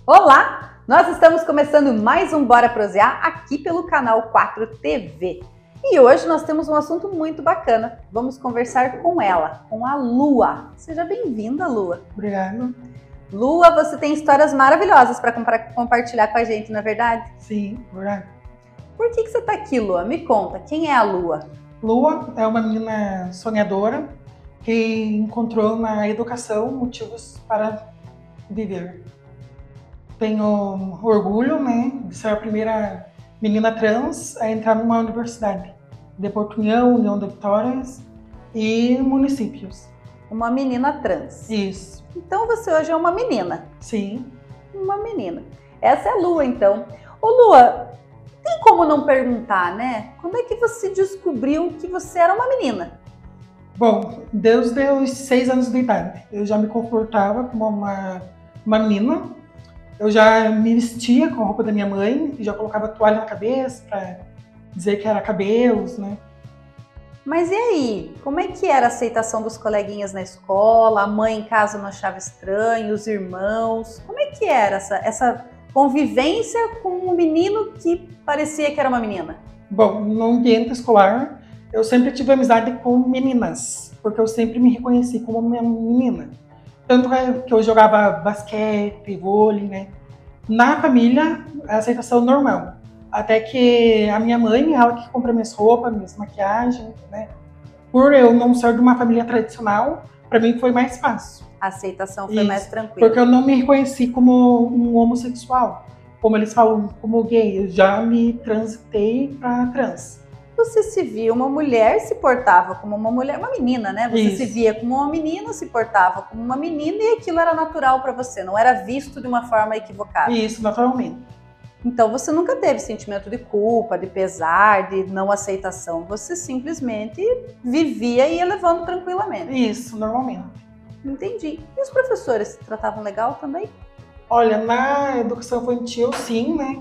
Olá! Nós estamos começando mais um Bora Prosear aqui pelo canal 4 TV. E hoje nós temos um assunto muito bacana. Vamos conversar com ela, com a Lua. Seja bem-vinda, Lua. Obrigada. Lua, você tem histórias maravilhosas para compartilhar com a gente, não é verdade? Sim, verdade. Por que você está aqui, Lua? Me conta, quem é a Lua? Lua é uma menina sonhadora que encontrou na educação motivos para viver. Tenho orgulho, de ser a primeira menina trans a entrar numa universidade de Porto União de Vitórias e municípios. Uma menina trans. Isso. Então você hoje é uma menina. Sim. Uma menina. Essa é a Lua, então. Ô Lua, tem como não perguntar, né? Quando é que você descobriu que você era uma menina? Bom, desde os 6 anos de idade, eu já me comportava como uma menina. Eu já me vestia com a roupa da minha mãe, já colocava toalha na cabeça para dizer que era cabelos, né? Mas e aí? Como é que era a aceitação dos coleguinhas na escola? A mãe em casa não achava estranho? Os irmãos? Como é que era essa convivência com um menino que parecia que era uma menina? Bom, no ambiente escolar, eu sempre tive amizade com meninas, porque eu sempre me reconheci como uma menina. Tanto é que eu jogava basquete, vôlei, né? Na família, a aceitação normal. Até que a minha mãe, ela que compra minhas roupas, minhas maquiagens, né? Por eu não ser de uma família tradicional, para mim foi mais fácil. A aceitação foi mais tranquila. Porque eu não me reconheci como um homossexual. Como eles falam, como gay. Eu já me transitei para trans. Você se via uma mulher, se portava como uma mulher, uma menina, né? Você se via como uma menina, se portava como uma menina e aquilo era natural para você, não era visto de uma forma equivocada. Isso, naturalmente. Então você nunca teve sentimento de culpa, de pesar, de não aceitação. Você simplesmente vivia e ia levando tranquilamente. Isso, normalmente. Entendi. E os professores se tratavam legal também? Olha, na educação infantil, sim, né?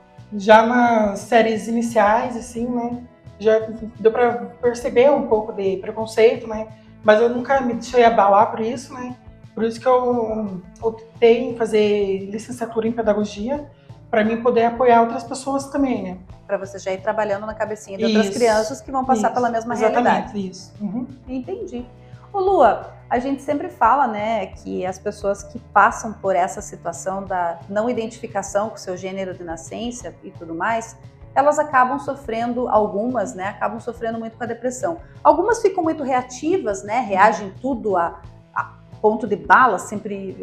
Já nas séries iniciais, assim, né? Já deu para perceber um pouco de preconceito, né? Mas eu nunca me deixei abalar por isso, né? Por isso que eu optei em fazer licenciatura em pedagogia, para mim poder apoiar outras pessoas também, né? Para você já ir trabalhando na cabecinha de outras crianças que vão passar pela mesma realidade. Isso. Uhum. Entendi. Ô Lua, a gente sempre fala, né, que as pessoas que passam por essa situação da não identificação com o seu gênero de nascença e tudo mais, elas acabam sofrendo, algumas, né, acabam sofrendo muito com a depressão. Algumas ficam muito reativas, né, reagem tudo a ponto de bala, sempre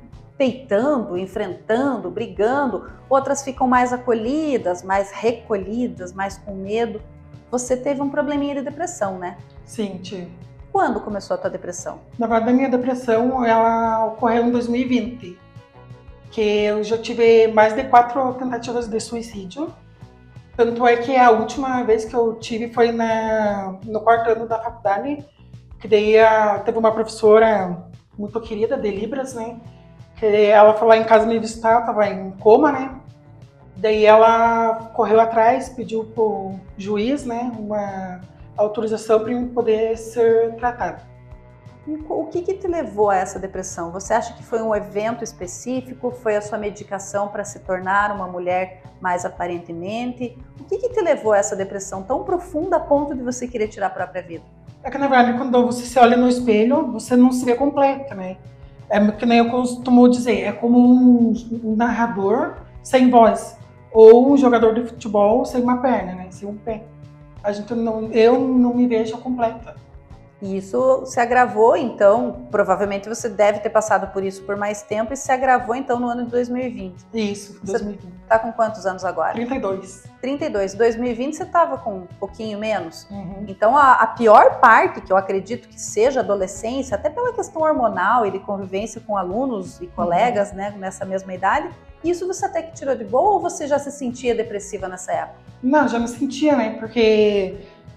peitando, enfrentando, brigando. Outras ficam mais acolhidas, mais recolhidas, mais com medo. Você teve um probleminha de depressão, né? Sim, tive. Quando começou a tua depressão? Na verdade, a minha depressão, ela ocorreu em 2020, que eu já tive mais de 4 tentativas de suicídio. Tanto é que a última vez que eu tive foi no 4º ano da faculdade, que daí teve uma professora muito querida de Libras, né? Que ela foi lá em casa me visitar, eu tava em coma, né? Daí ela correu atrás, pediu pro juiz, né, uma autorização para eu poder ser tratado. O que te levou a essa depressão? Você acha que foi um evento específico? Foi a sua medicação para se tornar uma mulher mais aparentemente? O que te levou a essa depressão tão profunda a ponto de você querer tirar a própria vida? É que, na verdade, quando você se olha no espelho, você não se vê completa, né? É que nem eu costumo dizer, é como um narrador sem voz, ou um jogador de futebol sem uma perna, né? Sem um pé. Eu não me vejo completa. E isso se agravou, então, provavelmente você deve ter passado por isso por mais tempo e se agravou, então, no ano de 2020. Isso, 2020. Você tá com quantos anos agora? 32. 32. 2020 você estava com um pouquinho menos. Uhum. Então, a pior parte, que eu acredito que seja a adolescência, até pela questão hormonal e de convivência com alunos e colegas, né, nessa mesma idade, isso você até que tirou de boa ou você já se sentia depressiva nessa época? Não, já me sentia, né, porque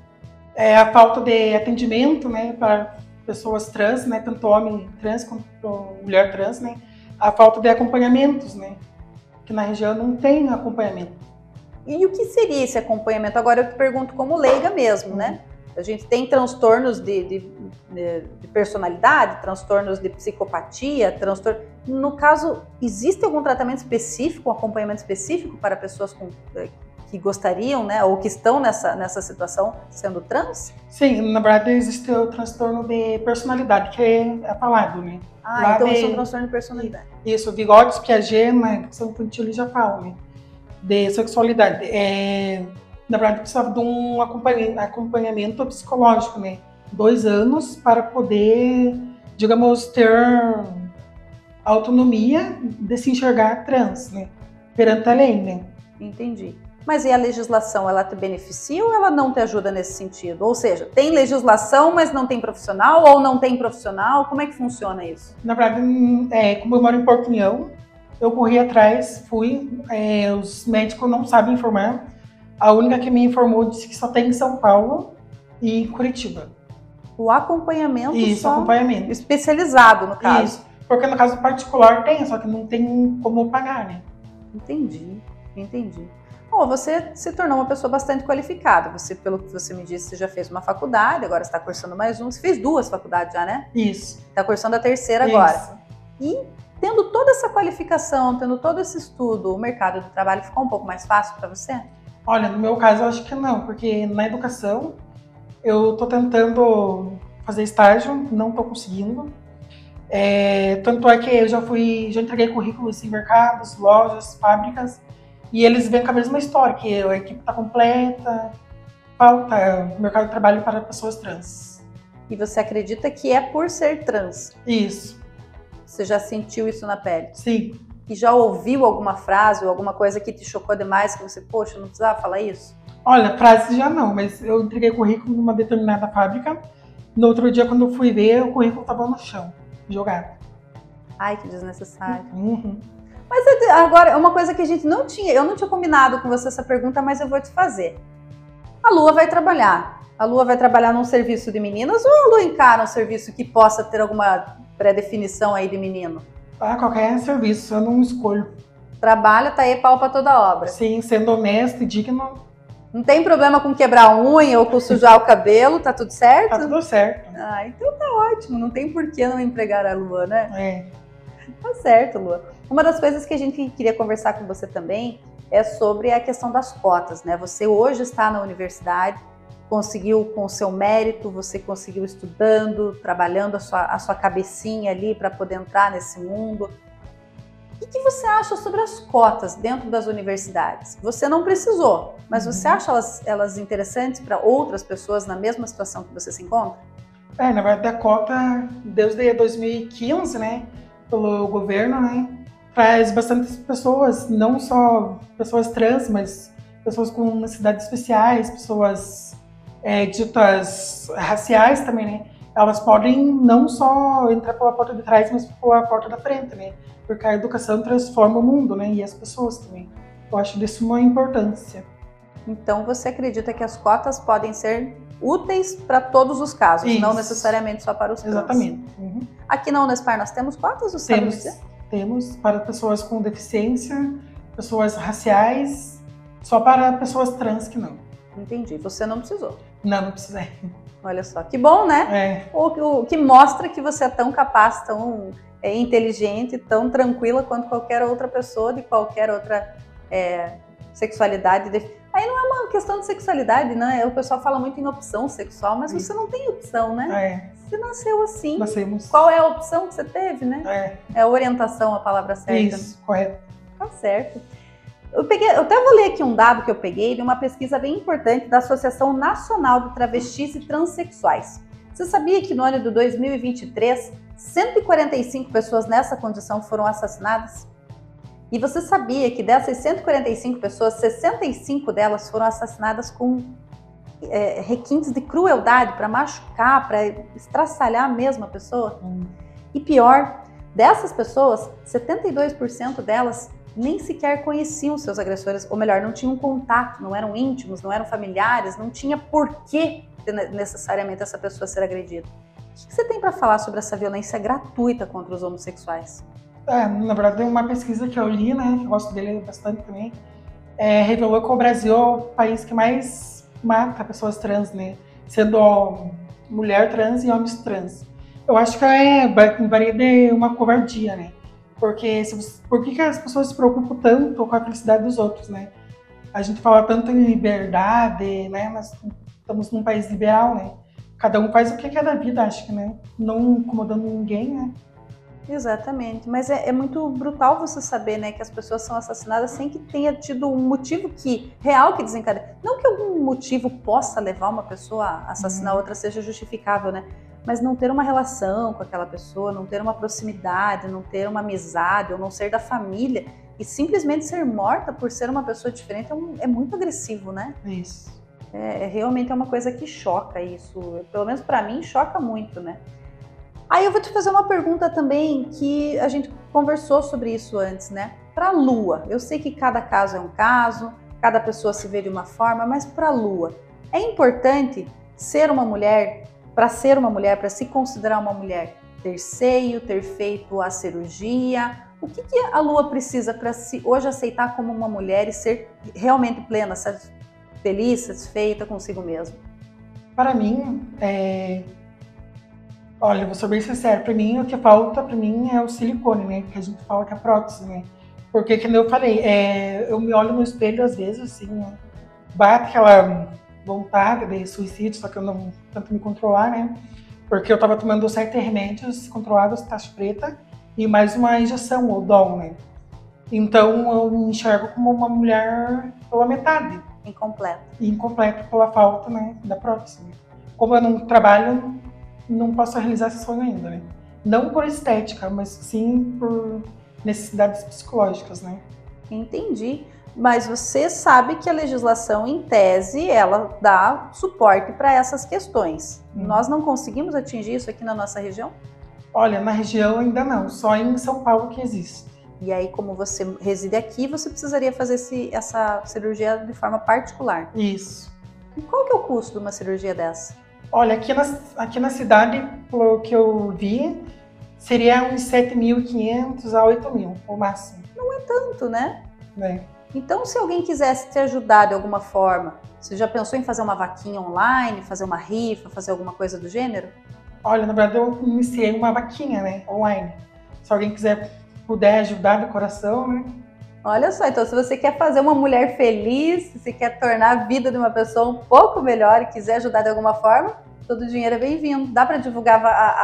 a falta de atendimento, né, para pessoas trans, né, tanto homem trans quanto mulher trans, né, a falta de acompanhamentos, né, que na região não tem acompanhamento. E o que seria esse acompanhamento? Agora eu te pergunto como leiga mesmo, né? A gente tem transtornos de personalidade, transtornos de psicopatia, No caso, existe algum tratamento específico, um acompanhamento específico para pessoas que gostariam, né, ou que estão nessa situação sendo trans? Sim, na verdade existe o transtorno de personalidade, que é falado, né? Então isso é um transtorno de personalidade. Isso, Vygotsky, Piaget, na educação infantil, ele já fala, né? De sexualidade. Na verdade, precisava de um acompanhamento psicológico, né? 2 anos para poder, digamos, ter autonomia de se enxergar trans, né? Perante a lei, né? Entendi. Mas e a legislação, ela te beneficia ou ela não te ajuda nesse sentido? Ou seja, tem legislação, mas não tem profissional, ou não tem profissional? Como é que funciona isso? Na verdade, como eu moro em Porto União, eu corri atrás, os médicos não sabem informar. A única que me informou disse que só tem em São Paulo e em Curitiba. O acompanhamento acompanhamento. Especializado, no caso. Isso, porque no caso particular tem, só que não tem como pagar, né? Entendi. Bom, você se tornou uma pessoa bastante qualificada. Você, pelo que você me disse, você já fez uma faculdade, agora está cursando mais uma. Você fez 2 faculdades já, né? Isso. Está cursando a 3ª agora. E tendo toda essa qualificação, tendo todo esse estudo, o mercado de trabalho ficou um pouco mais fácil para você? Olha, no meu caso eu acho que não, porque na educação eu estou tentando fazer estágio, não estou conseguindo. Tanto é que eu já entreguei currículos em mercados, lojas, fábricas, e eles vêm com a mesma história, que a equipe está completa, falta mercado de trabalho para pessoas trans. E você acredita que é por ser trans? Isso. Você já sentiu isso na pele? Sim. E já ouviu alguma frase ou alguma coisa que te chocou demais, que você, poxa, não precisava falar isso? Olha, frase já não, mas eu entreguei currículo numa determinada fábrica. No outro dia, quando eu fui ver, o currículo estava no chão, jogado. Ai, que desnecessário. Uhum. Mas agora, uma coisa que eu não tinha combinado com você essa pergunta, mas eu vou te fazer. A Lua vai trabalhar. A Lua vai trabalhar num serviço de meninas ou a Lua encara um serviço que possa ter alguma pré-definição aí de menino? Qualquer serviço, eu não escolho. Trabalha, tá aí pau pra toda obra. Sim, sendo honesto e digno. Não tem problema com quebrar a unha ou com sujar o cabelo, tá tudo certo? Tá tudo certo. Então tá ótimo, não tem por que não empregar a Lua, né? Tá certo, Lua. Uma das coisas que a gente queria conversar com você também é sobre a questão das cotas, né? Você hoje está na universidade, conseguiu com o seu mérito, você conseguiu estudando, trabalhando a sua cabecinha ali para poder entrar nesse mundo. O que você acha sobre as cotas dentro das universidades? Você não precisou, mas você acha elas interessantes para outras pessoas na mesma situação que você se encontra? Na verdade, a cota, desde 2015, né, pelo governo, né, traz bastante pessoas, não só pessoas trans, mas pessoas com necessidades especiais, pessoas ditas raciais também, né? Elas podem não só entrar pela porta de trás, mas pela porta da frente, né? Porque a educação transforma o mundo, né? E as pessoas também. Eu acho disso uma importância. Então você acredita que as cotas podem ser úteis para todos os casos, Isso. Não necessariamente só para os trans? Exatamente. Uhum. Aqui na Unespar nós temos cotas? Temos para pessoas com deficiência, pessoas raciais, só para pessoas trans que não. Entendi. Você não precisou? Não precisei. Olha só, que bom, né? O que mostra que você é tão capaz, tão inteligente, tão tranquila quanto qualquer outra pessoa de qualquer outra sexualidade. Aí não é uma questão de sexualidade, né? O pessoal fala muito em opção sexual, mas você não tem opção, né? Você nasceu assim. Nascemos. Qual é a opção que você teve, né? É orientação a palavra certa. Isso, correto. Tá certo. Eu até vou ler aqui um dado que eu peguei de uma pesquisa bem importante da Associação Nacional de Travestis e Transsexuais. Você sabia que no ano de 2023, 145 pessoas nessa condição foram assassinadas? E você sabia que dessas 145 pessoas, 65 delas foram assassinadas com requintes de crueldade para machucar, para estraçalhar mesmo a pessoa? E pior, dessas pessoas, 72% delas nem sequer conheciam seus agressores, ou melhor, não tinham contato, não eram íntimos, não eram familiares, não tinha porquê necessariamente essa pessoa ser agredida. O que você tem para falar sobre essa violência gratuita contra os homossexuais? Na verdade, uma pesquisa que eu li, né, que eu gosto dele bastante também, revelou que o Brasil é o país que mais mata pessoas trans, né? sendo mulher trans e homens trans. Eu acho que varia de uma covardia, né? Porque por que as pessoas se preocupam tanto com a felicidade dos outros, né? A gente fala tanto em liberdade, né? Nós estamos num país liberal, né? Cada um faz o que quer da vida, acho que, né? Não incomodando ninguém, né? Exatamente, mas é muito brutal você saber, né, que as pessoas são assassinadas sem que tenha tido um motivo real que desencadeie. Não que algum motivo possa levar uma pessoa a assassinar outra seja justificável, né? Mas não ter uma relação com aquela pessoa, não ter uma proximidade, não ter uma amizade, ou não ser da família, e simplesmente ser morta por ser uma pessoa diferente é muito agressivo, né? Isso. Realmente é uma coisa que choca isso. Pelo menos para mim, choca muito, né? Aí eu vou te fazer uma pergunta também, que a gente conversou sobre isso antes, né? Para a Lua, eu sei que cada caso é um caso, cada pessoa se vê de uma forma, mas para a Lua, é importante ser uma mulher, para se considerar uma mulher, ter seio, ter feito a cirurgia? O que a Lua precisa para se hoje aceitar como uma mulher e ser realmente plena, feliz, satisfeita consigo mesma? Para mim, olha, eu vou ser bem sincero, para mim o que falta para mim é o silicone, né? Que a gente fala que é prótese, né? Porque, como eu falei, eu me olho no espelho às vezes, assim, né? Bate aquela vontade de suicídio, só que eu não tento me controlar, né? Porque eu tava tomando 7 remédios controlados, taxa preta, e mais uma injeção, o Dol, né? Então eu me enxergo como uma mulher pela metade. Incompleta pela falta, né, da prótese. Como eu não trabalho, não posso realizar esse sonho ainda, né? Não por estética, mas sim por necessidades psicológicas, né? Entendi. Mas você sabe que a legislação, em tese, ela dá suporte para essas questões. Nós não conseguimos atingir isso aqui na nossa região? Olha, na região ainda não, só em São Paulo que existe. E aí, como você reside aqui, você precisaria fazer essa cirurgia de forma particular. Isso. E qual que é o custo de uma cirurgia dessa? Olha, aqui na cidade, pelo que eu vi, seria uns 7.500 a 8.000, o máximo. Não é tanto, né? É. Então, se alguém quisesse te ajudar de alguma forma, você já pensou em fazer uma vaquinha online, fazer uma rifa, fazer alguma coisa do gênero? Olha, na verdade eu iniciei uma vaquinha, né, online. Se alguém puder ajudar do coração, né? Olha só, então se você quer fazer uma mulher feliz, se você quer tornar a vida de uma pessoa um pouco melhor e quiser ajudar de alguma forma, todo o dinheiro é bem-vindo. Dá para divulgar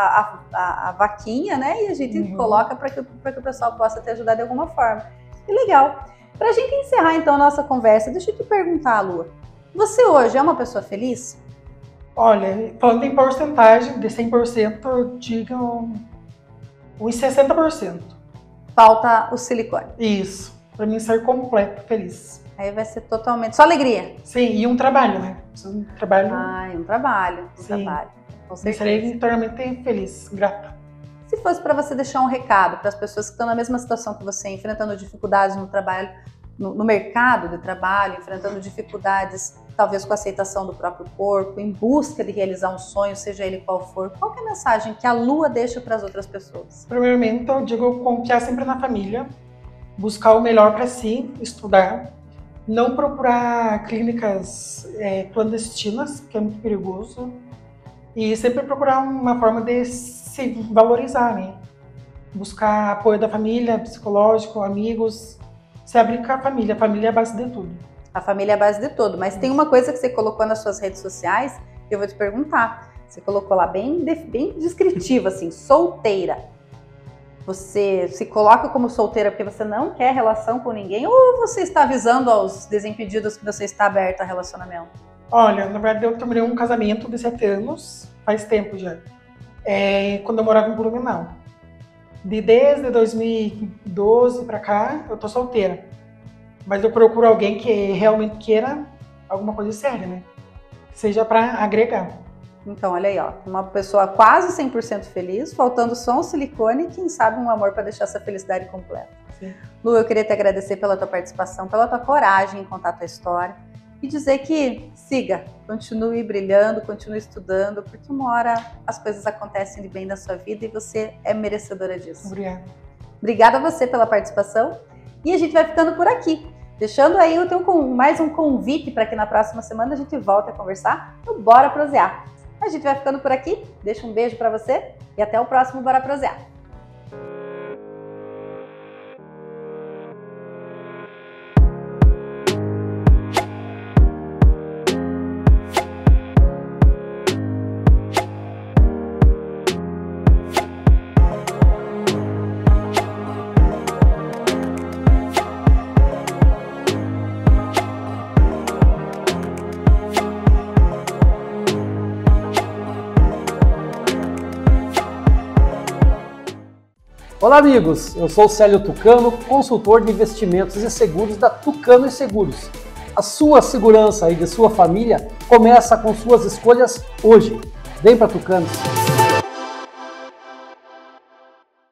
a vaquinha, né? E a gente coloca para que o pessoal possa te ajudar de alguma forma. Que legal! Para a gente encerrar então a nossa conversa, deixa eu te perguntar, Lua. Você hoje é uma pessoa feliz? Olha, falando em porcentagem, de 100%, eu digo uns 60%. Falta o silicone. Isso, para mim ser completo, feliz. Aí vai ser totalmente... Só alegria. Sim, e um trabalho, né? Um trabalho... Um trabalho. Com certeza. Serei internamente feliz, grata. Se fosse para você deixar um recado para as pessoas que estão na mesma situação que você, enfrentando dificuldades no trabalho, no mercado de trabalho, enfrentando dificuldades talvez com a aceitação do próprio corpo, em busca de realizar um sonho, seja ele qual for, qual que é a mensagem que a Lua deixa para as outras pessoas? Primeiramente, eu digo confiar sempre na família, buscar o melhor para si, estudar, não procurar clínicas clandestinas, que é muito perigoso, e sempre procurar uma forma de se valorizar, né? Buscar apoio da família, psicológico, amigos, se abrir com a família é a base de tudo. A família é a base de tudo, mas tem uma coisa que você colocou nas suas redes sociais que eu vou te perguntar. Você colocou lá bem descritivo, assim, solteira. Você se coloca como solteira porque você não quer relação com ninguém ou você está avisando aos desimpedidos que você está aberta a relacionamento? Olha, na verdade eu terminei um casamento de 7 anos, faz tempo já, quando eu morava em Blumenau. Desde 2012 pra cá, eu tô solteira. Mas eu procuro alguém que realmente queira alguma coisa séria, né? Que seja pra agregar. Então, olha aí, ó, uma pessoa quase 100% feliz, faltando só um silicone e quem sabe um amor para deixar essa felicidade completa. Sim. Lu, eu queria te agradecer pela tua participação, pela tua coragem em contar a tua história e dizer que siga, continue brilhando, continue estudando, porque uma hora as coisas acontecem de bem na sua vida e você é merecedora disso. Obrigada. Obrigada a você pela participação e a gente vai ficando por aqui. Deixando aí mais um convite para que na próxima semana a gente volte a conversar no Bora Prosear. A gente vai ficando por aqui, deixa um beijo para você e até o próximo Bora Prosear. Olá amigos, eu sou o Célio Tucano, consultor de investimentos e seguros da Tucano e Seguros. A sua segurança e de sua família começa com suas escolhas hoje. Vem para Tucano.